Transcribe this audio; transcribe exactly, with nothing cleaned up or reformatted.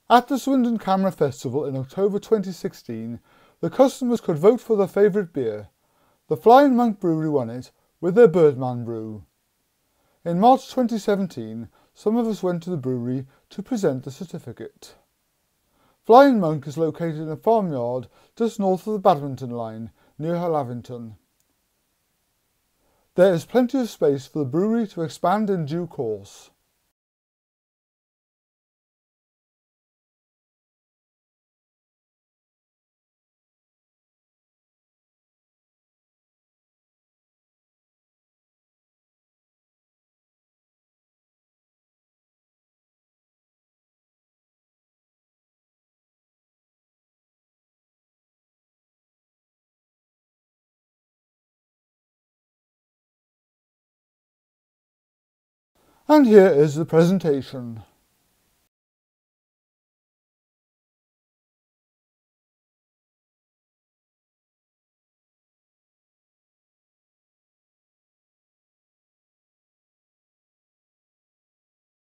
At the Swindon CAMRA Festival in October twenty sixteen, the customers could vote for their favourite beer. The Flying Monk Brewery won it with their Birdman brew. In March twenty seventeen, some of us went to the brewery to present the certificate. Flying Monk is located in a farmyard just north of the badminton line, near Lavington. There is plenty of space for the brewery to expand in due course. And here is the presentation.